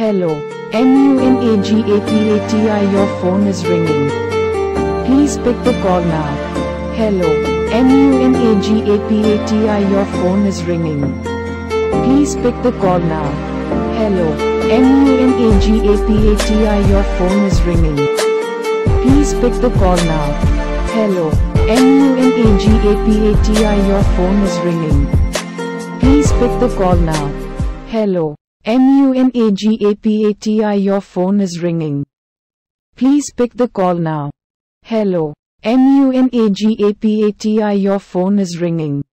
Hello. MUNAGAPATI Your phone is ringing. Please pick the call now. Hello. MUNAGAPATI Your phone is ringing. Please pick the call now. Hello. MUNAGAPATI Your phone is ringing. Please pick the call now. Hello. MUNAGAPATI Your phone is ringing. Please pick the call now. Hello. MUNAGAPATI Your phone is ringing. Please pick the call now. Hello. MUNAGAPATI Your phone is ringing.